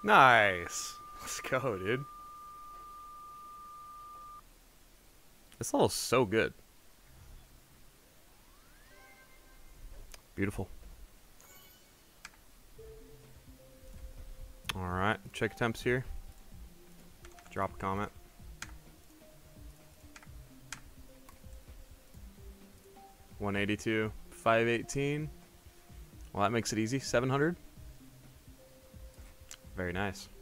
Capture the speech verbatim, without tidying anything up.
Nice. Let's go, dude. This level's so good. Beautiful. Alright, check attempts here. Drop a comment. one eighty-two, five eighteen. Well, that makes it easy. seven hundred. Very nice.